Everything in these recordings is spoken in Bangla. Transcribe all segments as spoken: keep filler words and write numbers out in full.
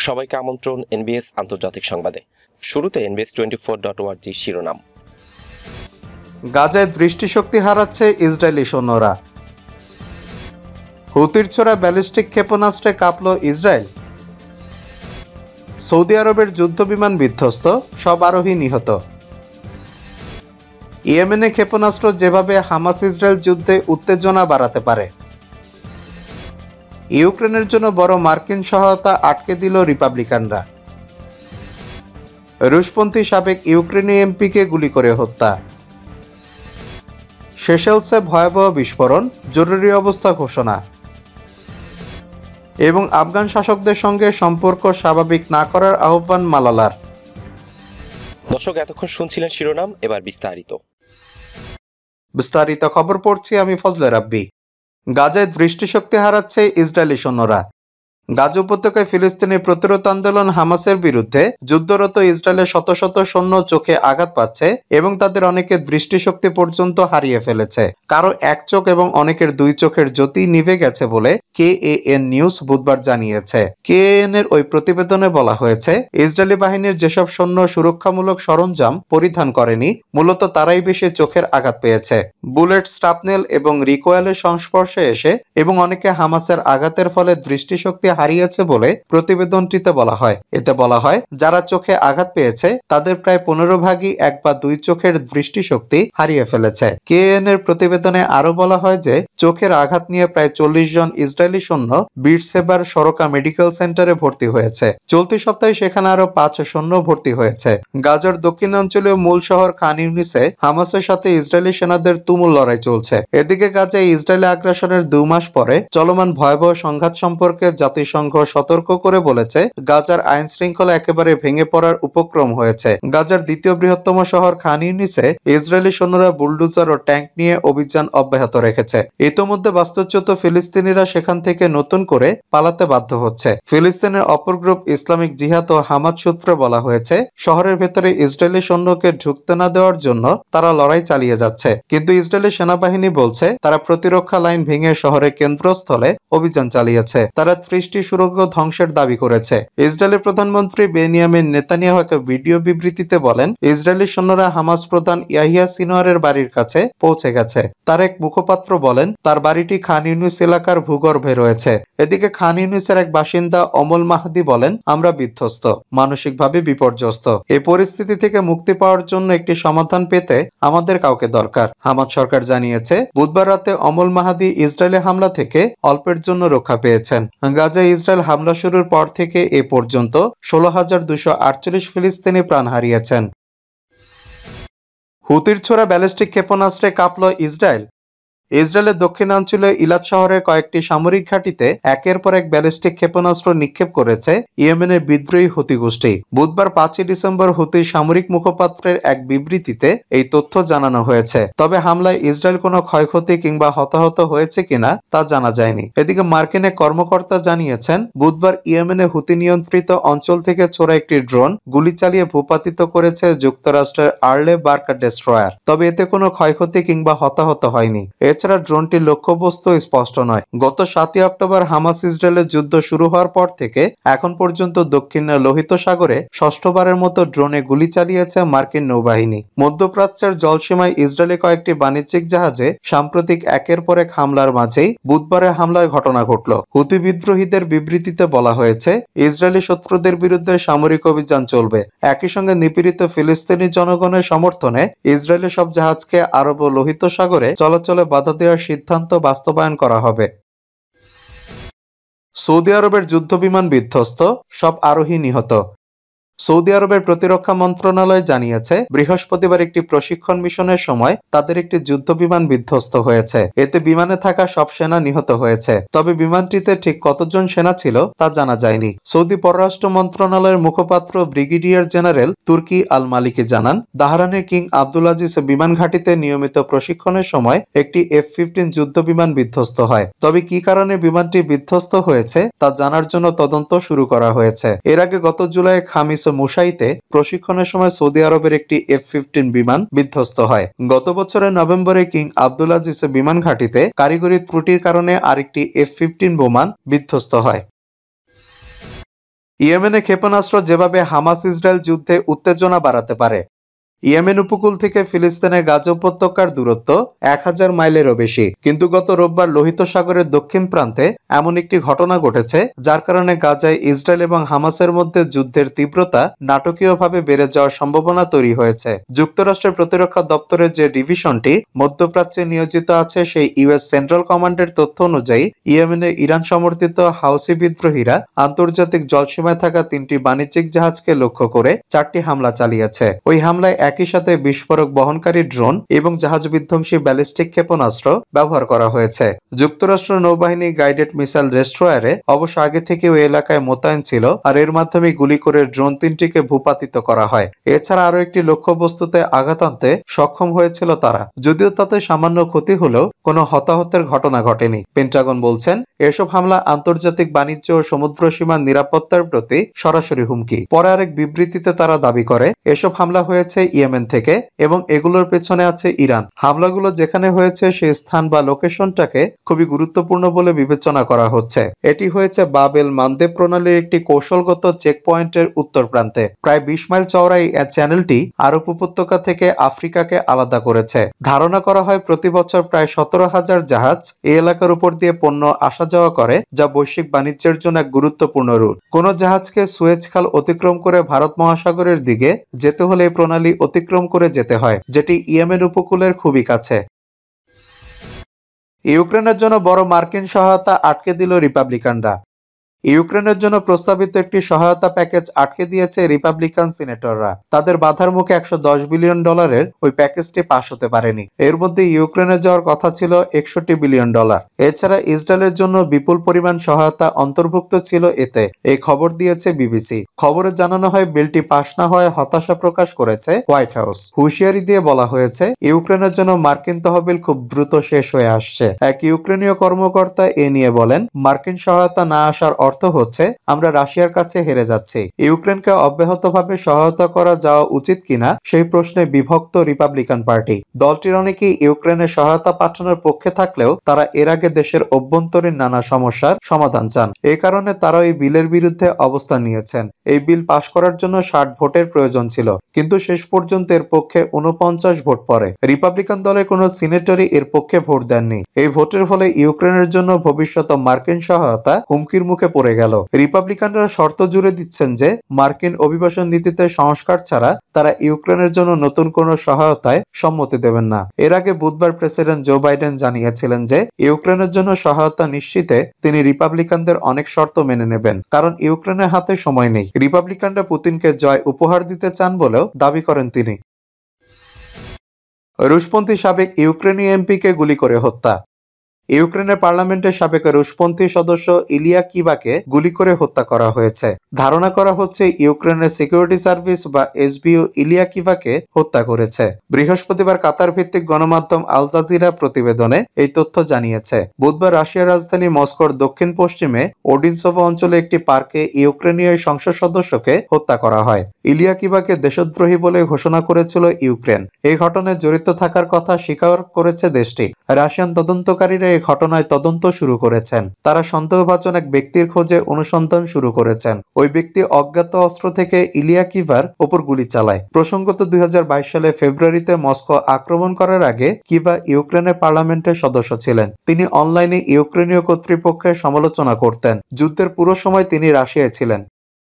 সবাইকে আমন্ত্রণ এনবিএস আন্তর্জাতিক সংবাদে। শুরুতে NBS twenty four dot org শিরোনাম। গাজায় দৃষ্টিশক্তি হারাচ্ছে ইসরায়েলি সৈন্যরা। হুতির ছোড়া ব্যালিস্টিক ক্ষেপণাস্ত্রে কাঁপল ইসরায়েল। সৌদি আরবের যুদ্ধবিমান বিধ্বস্ত, সব আরোহী নিহত। ইয়েমেনে ক্ষেপণাস্ত্র যেভাবে হামাস ইসরায়েল যুদ্ধে উত্তেজনা বাড়াতে পারে। ইউক্রেনের জন্য বড় মার্কিন সহায়তা আটকে দিল রিপাবলিকানরা। রুশপন্থী সাবেক ইউক্রেনীয় এমপিকে গুলি করে হত্যা। সেশেলসে ভয়াবহ বিস্ফোরণ, জরুরি অবস্থা ঘোষণা। এবং আফগান শাসকদের সঙ্গে সম্পর্ক স্বাভাবিক না করার আহ্বান মালালার। দর্শক, এতক্ষণ শুনছিলেন শিরোনাম, এবার বিস্তারিত বিস্তারিত খবর পড়ছি আমি ফজলে রাব্বি। গাজায় দৃষ্টিশক্তি হারাচ্ছে ইসরায়েলি সৈন্যরা। গাজা উপত্যকায় ফিলিস্তিনি প্রতিরোধ আন্দোলন হামাসের বিরুদ্ধে যুদ্ধরত ইসরায়েলের শত শত সৈন্য চোখে আঘাত পাচ্ছে এবং তাদের অনেকের দৃষ্টিশক্তি পর্যন্ত হারিয়ে ফেলেছে। কারো এক চোখ এবং অনেকের দুই চোখের জ্যোতি নিভে গেছে বলে কে এ এন নিউজ বুধবার জানিয়েছে। কে এ এন এর ওই প্রতিবেদনে বলা হয়েছে, ইসরায়েলি বাহিনীর যেসব সৈন্য সুরক্ষামূলক সরঞ্জাম পরিধান করেনি, মূলত তারাই বেশি চোখের আঘাত পেয়েছে। বুলেট, স্টাপনেল এবং রিকোয়েলের সংস্পর্শে এসে এবং অনেকে হামাসের আঘাতের ফলে দৃষ্টিশক্তি হারিয়েছে বলে প্রতিবেদনটিতে বলা হয়। এতে বলা হয়, যারা চোখে আঘাত পেয়েছে তাদের প্রায় পনেরো ভাগই এক বা দুই চোখের দৃষ্টিশক্তি হারিয়ে ফেলেছে। কে এন এর প্রতিবেদনে আরো বলা হয় যে চোখের আঘাত নিয়ে প্রায় চল্লিশ জন ইসরায়েলি সৈন্য বীরসেবার সরকা মেডিকেল সেন্টারে ভর্তি হয়েছে। চলতি সপ্তাহে সেখানে আরো পাঁচ সৈন্য ভর্তি হয়েছে। গাজার দক্ষিণাঞ্চলীয় মূল শহর খান ইউনিসে হামাসের সাথে ইসরায়েলি সেনাদের তুমুল লড়াই চলছে। এদিকে গাজায় ইসরায়েলি আগ্রাসনের দুই মাস পরে চলমান ভয়াবহ সংঘাত সম্পর্কে জাতিসংঘ সতর্ক করে বলেছে, গাজার আইন শৃঙ্খলা একেবারে ভেঙে পড়ার উপক্রম হয়েছে। গাজার দ্বিতীয় বৃহত্তম শহর খান ইউনিসে ইসরায়েলি সৈন্যরা বুলডোজার ও ট্যাঙ্ক নিয়ে অভিযান অব্যাহত রেখেছে। ইতোমধ্যে বাস্তুচ্যুত ফিলিস্তিনিরা সেখান থেকে নতুন করে পালাতে বাধ্য হচ্ছে। ফিলিস্তিনের অপর গ্রুপ ইসলামিক জিহাদ ও হামাদ সূত্রে বলা হয়েছে, শহরের ভেতরে ইসরায়েলি সৈন্যকে ঢুকতে না দেওয়ার জন্য তারা লড়াই চালিয়ে যাচ্ছে, কিন্তু ইসরায়েলি সেনাবাহিনী বলছে তারা প্রতিরক্ষা লাইন ভেঙে শহরের কেন্দ্রস্থলে অভিযান চালিয়েছে। তারা ত্রিশটি সুড়ঙ্গ ধ্বংসের দাবি করেছে। ইসরায়েলের প্রধানমন্ত্রী বেনিয়ামিন নেতানিয়াহু এক ভিডিও বিবৃতিতে বলেন, ইসরায়েলি সৈন্যরা হামাস প্রধান ইয়াহিয়া সিনওয়ারের বাড়ির কাছে পৌঁছে গেছে। তার এক মুখপাত্র বলেন, তার বাড়িটি খান ইউনিস এলাকার ভূগর্ভে রয়েছে। এদিকে খান ইউনিসের এক বাসিন্দা অমল মাহদি বলেন, আমরা বিধ্বস্ত, মানসিকভাবে বিপর্যস্ত। এই পরিস্থিতি থেকে মুক্তি পাওয়ার জন্য একটি সমাধান পেতে আমাদের কাউকে দরকার। হামাস সরকার জানিয়েছে, বুধবার রাতে অমল মাহাদি ইসরায়েলি হামলা থেকে অল্পের জন্য রক্ষা পেয়েছেন। গাজায় ইসরায়েল হামলা শুরুর পর থেকে এ পর্যন্ত ষোলো হাজার দুইশো আটচল্লিশ ফিলিস্তিনি প্রাণ হারিয়েছেন। হুতির ছোড়া ব্যালিস্টিক ক্ষেপণাস্ত্রে কাঁপল ইসরায়েল। ইসরায়েলের দক্ষিণাঞ্চলীয় ইলাদ শহরের কয়েকটি সামরিক ঘাঁটিতে একের পর এক ব্যালিস্টিক ক্ষেপণাস্ত্র নিক্ষেপ করেছে ইয়েমেনের বিদ্রোহী হুতি গোষ্ঠী। বুধবার পাঁচই ডিসেম্বর হুতির সামরিক মুখপাত্রের এক বিবৃতিতে এই তথ্য জানানো হয়েছে। তবে হামলায় ইসরায়েল কোনো ক্ষয়ক্ষতি কিংবা হতাহত হয়েছে কিনা তা জানা যায়নি। এদিকে মার্কিন এক কর্মকর্তা জানিয়েছেন, বুধবার ইয়েমেনে হুতি নিয়ন্ত্রিত অঞ্চল থেকে ছোড়া একটি ড্রোন গুলি চালিয়ে ভূপাতিত করেছে যুক্তরাষ্ট্রের আর্লে বার্কা ডেস্ট্রয়ার। তবে এতে কোনো ক্ষয়ক্ষতি কিংবা হতাহত হয়নি। এছাড়া ড্রোনটির লক্ষ্যবস্তু স্পষ্ট নয়। গত সাতই অক্টোবর হামাস ইসরায়েলের যুদ্ধ শুরু হওয়ার পর থেকে এখন পর্যন্ত দক্ষিণের লোহিত সাগরে ষষ্ঠবারের মতো ড্রোনে গুলি চালিয়েছে মার্কিন নৌবাহিনী। মধ্যপ্রাচ্যের জলসীমায় ইসরায়েলি কয়েকটি বাণিজ্যিক জাহাজে সাম্প্রতিক একের পর এক হামলার মাঝেই বুধবারের হামলার ঘটনা ঘটল। হুতি বিদ্রোহীদের বিবৃতিতে বলা হয়েছে, ইসরায়েলি শত্রুদের বিরুদ্ধে সামরিক অভিযান চলবে। একই সঙ্গে নিপীড়িত ফিলিস্তিনি জনগণের সমর্থনে ইসরায়েলি সব জাহাজকে আরব ও লোহিত সাগরে চলাচলে বাধা দেওয়ার সিদ্ধান্ত বাস্তবায়ন করা হবে। সৌদি আরবের যুদ্ধবিমান বিধ্বস্ত, সব আরোহী নিহত। সৌদি আরবের প্রতিরক্ষা মন্ত্রণালয় জানিয়েছে, বৃহস্পতিবার একটি প্রশিক্ষণ মিশনের সময় তাদের একটি যুদ্ধবিমান বিধ্বস্ত হয়েছে। এতে বিমানে থাকা সব সেনা নিহত হয়েছে। তবে বিমানটিতে ঠিক কতজন সেনা ছিল তা জানা যায়নি। সৌদি পররাষ্ট্র মন্ত্রণালয়ের মুখপাত্র ব্রিগেডিয়ার জেনারেল তুর্কি আল মালিকি জানান, দাহরানের কিং আব্দুল আজিজ বিমান ঘাঁটিতে নিয়মিত প্রশিক্ষণের সময় একটি এফ ফিফটিন যুদ্ধ বিমান বিধ্বস্ত হয়। তবে কি কারণে বিমানটি বিধ্বস্ত হয়েছে তা জানার জন্য তদন্ত শুরু করা হয়েছে। এর আগে গত জুলাই খামিস মুসাইতে প্রশিক্ষণের সময় সৌদি আরবের একটি এফ ফিফটিন বিমান বিধ্বস্ত হয়। গত বছরের নভেম্বরে কিং আব্দুল আজিজ বিমান ঘাঁটিতে কারিগরি ত্রুটির কারণে আরেকটি এফ ফিফটিন বিমান বিধ্বস্ত হয়। ইয়েমেনে ক্ষেপণাস্ত্র যেভাবে হামাস ইসরায়েল যুদ্ধে উত্তেজনা বাড়াতে পারে। ইয়েমেন উপকূল থেকে ফিলিস্তিনের গাজা উপত্যকার দূরত্ব এক হাজার মাইলেরও বেশি, কিন্তু গত রোববার লোহিত সাগরের দক্ষিণ প্রান্তে এমন একটি ঘটনা ঘটেছে যার কারণে গাজায় ইসরায়েল এবং হামাসের মধ্যে যুদ্ধের তীব্রতা নাটকীয়ভাবে বেড়ে যাওয়ার সম্ভাবনা তৈরি হয়েছে। যুক্তরাষ্ট্রের প্রতিরক্ষা দপ্তরের যে ডিভিশনটি মধ্যপ্রাচ্যে নিয়োজিত আছে সেই ইউএস সেন্ট্রাল কমান্ডের তথ্য অনুযায়ী ইয়েমেনের ইরান সমর্থিত হাউসি বিদ্রোহীরা আন্তর্জাতিক জলসীমায় থাকা তিনটি বাণিজ্যিক জাহাজকে লক্ষ্য করে চারটি হামলা চালিয়েছে। ওই হামলায় একই সাথে বিস্ফোরক বহনকারী ড্রোন এবং জাহাজ বিধ্বংসী ব্যালিস্টিক ক্ষেপণাস্ত্র ব্যবহার করা হয়েছে। যুক্তরাষ্ট্র নৌবাহিনী গাইডেড মিসাইল ডেস্ট্রয়ারে অবশ্য আগে থেকে ওই এলাকায় মোতায়েন ছিল, আর এর মাধ্যমে গুলি করে ড্রোন তিনটিকে ভূপাতিত করা হয়। এছাড়া আরো একটি লক্ষ্যবস্তুতে আঘাত আনতে সক্ষম হয়েছিল তারা, যদিও তাতে সামান্য ক্ষতি হলেও কোনো হতাহতের ঘটনা ঘটেনি। পেন্টাগন বলছেন এসব হামলা আন্তর্জাতিক বাণিজ্য ও সমুদ্র সীমার নিরাপত্তার প্রতি সরাসরি হুমকি। পরে আরেক বিবৃতিতে তারা দাবি করে এসব হামলা হয়েছে ইয়েমেন থেকে এবং এগুলোর পেছনে আছে ইরান। হামলাগুলো যেখানে হয়েছে সেই স্থান বা লোকেশনটাকে খুবই গুরুত্বপূর্ণ বলে বিবেচনা করা হচ্ছে। এটি হয়েছে বাবেল মানদেব প্রণালীর একটি কৌশলগত চেক পয়েন্টের উত্তর প্রান্তে। প্রায় বিশ মাইল চওড়া এই চ্যানেলটি আরব উপত্যকা থেকে আফ্রিকাকে আলাদা করেছে। ধারণা করা হয় প্রতি বছর প্রায় সতেরো হাজার জাহাজ এই এলাকার উপর দিয়ে পণ্য আসা যাওয়া করে, যা বৈশ্বিক বাণিজ্যের জন্য এক গুরুত্বপূর্ণ রুট। কোন জাহাজকে সুয়েজ খাল অতিক্রম করে ভারত মহাসাগরের দিকে যেতে হলে এই প্রণালী অতিক্রম করে যেতে হয়, যেটি ইয়েমেন উপকূলের খুবই কাছে। ইউক্রেনের জন্য বড় মার্কিন সহায়তা আটকে দিল রিপাবলিকানরা। ইউক্রেনের জন্য প্রস্তাবিত একটি সহায়তা প্যাকেজ আটকে দিয়েছে রিপাবলিকান সিনেটররা। তাদের বাধার মুখে একশো দশ বিলিয়ন ডলারের ওই প্যাকেজটি পাশ হতে পারেনি। এর মধ্যে ইউক্রেনে যাওয়ার কথা ছিল একষট্টি বিলিয়ন ডলার। এছাড়া ইসরায়েলের জন্য বিপুল পরিমাণ সহায়তা অন্তর্ভুক্ত ছিল এতে, এই খবর দিয়েছে বিবিসি। খবরে জানানো হয় বিলটি পাশ না হওয়ায় হতাশা প্রকাশ করেছে হোয়াইট হাউস। হুঁশিয়ারি দিয়ে বলা হয়েছে ইউক্রেনের জন্য মার্কিন তহবিল খুব দ্রুত শেষ হয়ে আসছে। এক ইউক্রেনীয় কর্মকর্তা এ নিয়ে বলেন, মার্কিন সহায়তা না আসার অর্থ হচ্ছে আমরা রাশিয়ার কাছে হেরে যাচ্ছি। ইউক্রেনকে অব্যাহতভাবে সহায়তা করা যাওয়া উচিত কিনা সেই প্রশ্নে বিভক্ত রিপাবলিকান পার্টি। দলটির অনেকেই ইউক্রেনের সহায়তা পাঠানোর পক্ষে থাকলেও তারা এর আগে দেশের অভ্যন্তরীণ নানা সমস্যার সমাধান চান। এই কারণে তারা এই বিলের বিরুদ্ধে অবস্থান নিয়েছেন। এই বিল পাশ করার জন্য ষাট ভোটের প্রয়োজন ছিল, কিন্তু শেষ পর্যন্ত এর পক্ষে উনপঞ্চাশ ভোট পড়ে। রিপাবলিকান দলের কোনো সিনেটরই এর পক্ষে ভোট দেননি। এই ভোটের ফলে ইউক্রেনের জন্য ভবিষ্যৎ মার্কিন সহায়তা হুমকির মুখে পড়ে গেল। রিপাবলিকানরা শর্ত জুড়ে দিচ্ছেন যে মার্কিন অভিবাসন নীতিতে সংস্কার ছাড়া তারা ইউক্রেনের জন্য নতুন কোনো সহায়তায় সম্মতি দেবেন না। এর আগে বুধবার প্রেসিডেন্ট জো বাইডেন জানিয়েছিলেন যে ইউক্রেনের জন্য সহায়তা নিশ্চিতে তিনি রিপাবলিকানদের অনেক শর্ত মেনে নেবেন, কারণ ইউক্রেনের হাতে সময় নেই। রিপাবলিকানরা পুতিনকে জয় উপহার দিতে চান বলেও দাবি করেন তিনি। রুশপন্থী সাবেক ইউক্রেনীয় এমপিকে গুলি করে হত্যা। ইউক্রেনের পার্লামেন্টের সাবেক রুশপন্থী সদস্য ইলিয়া কিভাকে গুলি করে হত্যা করা হয়েছে। ধারণা করা হচ্ছে ইউক্রেনের সিকিউরিটি সার্ভিস বা এসবিও ইলিয়া কিভাকে হত্যা করেছে। বৃহস্পতিবার কাতার ভিত্তিক গণমাধ্যম আল জাজিরা প্রতিবেদনে এই তথ্য জানিয়েছে। বুধবার রাশিয়ার রাজধানী মস্কোর দক্ষিণ পশ্চিমে ওডিনসোভা অঞ্চলে একটি পার্কে ইউক্রেনীয় সংসদ সদস্যকে হত্যা করা হয়। ইলিয়া কিভাকে দেশদ্রোহী বলে ঘোষণা করেছিল ইউক্রেন। এই ঘটনায় জড়িত থাকার কথা স্বীকার করেছে দেশটি। রাশিয়ান তদন্তকারীরা এই ঘটনায় তদন্ত শুরু করেছেন। তারা সন্দেহভাজন এক ব্যক্তির খোঁজে অনুসন্ধান শুরু করেছেন। ওই ব্যক্তি অজ্ঞাত অস্ত্র থেকে ইলিয়া কিভার ওপর গুলি চালায়। প্রসঙ্গত দুই হাজার বাইশ সালে ফেব্রুয়ারিতে মস্কো আক্রমণ করার আগে কিভা ইউক্রেনের পার্লামেন্টের সদস্য ছিলেন। তিনি অনলাইনে ইউক্রেনীয় কর্তৃপক্ষের সমালোচনা করতেন। যুদ্ধের পুরো সময় তিনি রাশিয়ায় ছিলেন।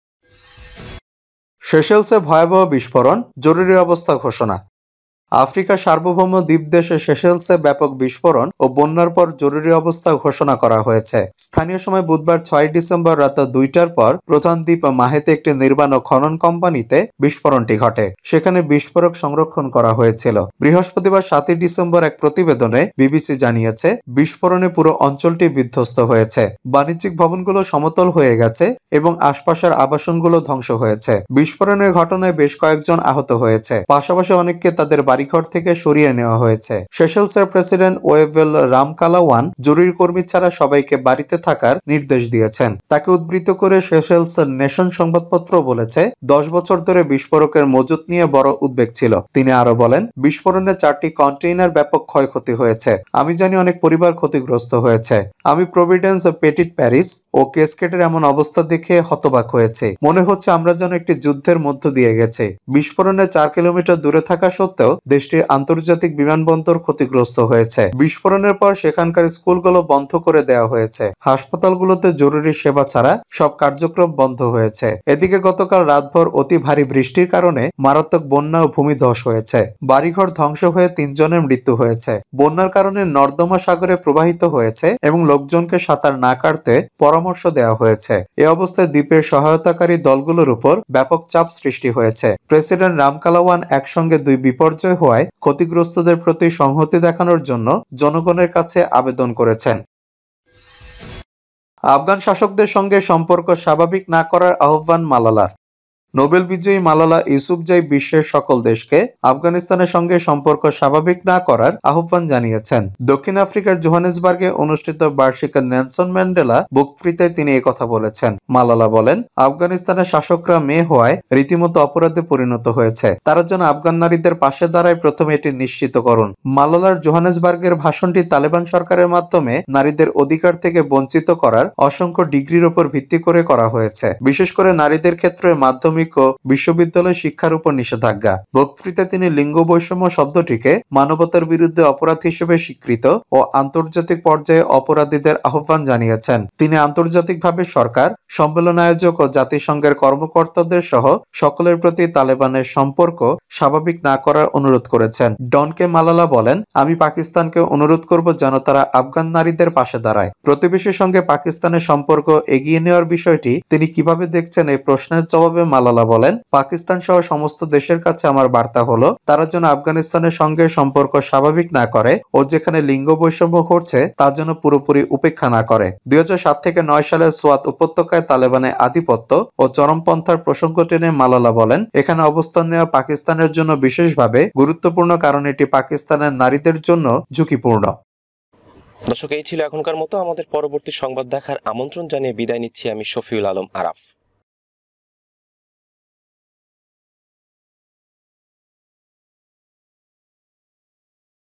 সেশেলসে ভয়াবহ বিস্ফোরণ, জরুরি অবস্থা ঘোষণা। আফ্রিকার সার্বভৌম দ্বীপ দেশে সেশেলসে ব্যাপক বিস্ফোরণ ও বন্যার পর জরুরি অবস্থা ঘোষণা করা হয়েছে। স্থানীয় সময় বুধবার ছয় ডিসেম্বর রাত দুইটার পর প্রধান দ্বীপ মাহেতে একটি নির্মাণ ও খনন কোম্পানিতে বিস্ফোরণটি ঘটে। সেখানে বিস্ফোরক সংরক্ষণ করা হয়েছিল। বৃহস্পতিবার সাতই ডিসেম্বর এক প্রতিবেদনে বিবিসি জানিয়েছে বিস্ফোরণে পুরো অঞ্চলটি বিধ্বস্ত হয়েছে। বাণিজ্যিক ভবনগুলো সমতল হয়ে গেছে এবং আশপাশের আবাসনগুলো ধ্বংস হয়েছে। বিস্ফোরণের ঘটনায় বেশ কয়েকজন আহত হয়েছে। পাশাপাশি অনেককে তাদের বাড়ি বাড়িঘর থেকে সরিয়ে নেওয়া হয়েছে। সেশেলসের প্রেসিডেন্ট ওয়েভেল রামকালাওয়ান জরুরি কর্মী ছাড়া সবাইকে বাড়িতে থাকার নির্দেশ দিয়েছেন। তাকে উদ্ধৃত করে সেশেলস নেশন সংবাদপত্র বলেছে, দশ বছর ধরে বিস্ফোরকের মজুত নিয়ে বড় উদ্বেগ ছিল। তিনি আরো বলেন, বিস্ফোরণে চারটি কন্টেইনার ব্যাপক ক্ষয়ক্ষতি হয়েছে। আমি জানি অনেক পরিবার ক্ষতিগ্রস্ত হয়েছে। আমি প্রভিডেন্স, পেটিট প্যারিস ও কেসকেটের এমন অবস্থা দেখে হতবাক হয়েছে। মনে হচ্ছে আমরা যেন একটি যুদ্ধের মধ্য দিয়ে গেছে। বিস্ফোরণে চার কিলোমিটার দূরে থাকা সত্ত্বেও দেশটির আন্তর্জাতিক বিমানবন্দর ক্ষতিগ্রস্ত হয়েছে। বিস্ফোরণের পর সেখানকার স্কুলগুলো বন্ধ করে দেওয়া হয়েছে। হাসপাতালগুলোতে জরুরি সেবা ছাড়া সব কার্যক্রম বন্ধ হয়েছে। এদিকে গতকাল রাতভর অতি ভারী বৃষ্টির কারণে মারাত্মক বন্যা ও ভূমিধস হয়েছে। বাড়িঘর ধ্বংস হয়ে তিনজনের মৃত্যু হয়েছে। বন্যার কারণে নর্দমা সাগরে প্রবাহিত হয়েছে এবং লোকজনকে সাঁতার না কাটতে পরামর্শ দেওয়া হয়েছে। এ অবস্থায় দ্বীপের সহায়তাকারী দলগুলোর উপর ব্যাপক চাপ সৃষ্টি হয়েছে। প্রেসিডেন্ট রামকালাওয়ান একসঙ্গে দুই বিপর্যয় হওয়ায় ক্ষতিগ্রস্তদের প্রতি সংহতি দেখানোর জন্য জনগণের কাছে আবেদন করেছেন। আফগান শাসকদের সঙ্গে সম্পর্ক স্বাভাবিক না করার আহ্বান মালালার। নোবেল বিজয়ী মালালা ইউসুফজাই বিশ্বের সকল দেশকে আফগানিস্তানের সঙ্গে সম্পর্ক স্বাভাবিক না করার আহ্বান জানিয়েছেন। দক্ষিণ আফ্রিকার জোহানেসবার্গে অনুষ্ঠিত বার্ষিক নেলসন ম্যান্ডেলা বক্তৃতায় তিনি কথা বলেছেন। মালালা বলেন, আফগানিস্তানের শাসকরা মেয়ে হওয়ায় রীতিমতো অপরাধে পরিণত হয়েছে। তারা যেন আফগান নারীদের পাশে দাঁড়ায়, প্রথমে এটি নিশ্চিত করুন। মালালার জোহানেসবার্গের ভাষণটি তালেবান সরকারের মাধ্যমে নারীদের অধিকার থেকে বঞ্চিত করার অসংখ্য ডিগ্রির উপর ভিত্তি করে করা হয়েছে, বিশেষ করে নারীদের ক্ষেত্রে মাধ্যমিক ও বিশ্ববিদ্যালয় শিক্ষার উপর নিষেধাজ্ঞা। বক্তৃতায় তিনি লিঙ্গ বৈষম্য শব্দটিকে মানবতার বিরুদ্ধে অপরাধ হিসেবে স্বীকৃত ও আন্তর্জাতিক পর্যায়ে অপরাধীদের আহ্বান জানিয়েছেন। তিনি আন্তর্জাতিকভাবে সরকার, সম্মেলন আয়োজক ও জাতিসংঘের কর্মকর্তাদের সহ সকলের প্রতি তালেবানের সম্পর্ক স্বাভাবিক না করার অনুরোধ করেছেন। ডনকে মালালা বলেন, আমি পাকিস্তানকে অনুরোধ করব যেন তারা আফগান নারীদের পাশে দাঁড়ায়। প্রতিবেশীর সঙ্গে পাকিস্তানের সম্পর্ক এগিয়ে নেওয়ার বিষয়টি তিনি কিভাবে দেখছেন এই প্রশ্নের জবাবে মালালা বলেন, পাকিস্তান সহ সমস্ত দেশের কাছে আমার বার্তা হলো, তারা যেন আফগানিস্তানের সঙ্গে সম্পর্ক স্বাভাবিক না করে ও যেখানে লিঙ্গ বৈষম্য ঘটছে তা যেন পুরোপুরি উপেক্ষা না করে। দুই হাজার সাত থেকে নয় সালে সোয়াত উপত্যকায় তালেবানের আধিপত্য ও চরমপন্থার প্রসঙ্গ টেনে মালালা বলেন, এখানে অবস্থান নেওয়া পাকিস্তানের জন্য বিশেষভাবে গুরুত্বপূর্ণ, কারণ এটি পাকিস্তানের নারীদের জন্য ঝুঁকিপূর্ণ। দর্শক, এই ছিল এখনকার মতো। আমাদের পরবর্তী সংবাদ দেখার আমন্ত্রণ জানিয়ে বিদায় নিচ্ছি আমি শফিউল আলম আরাফ।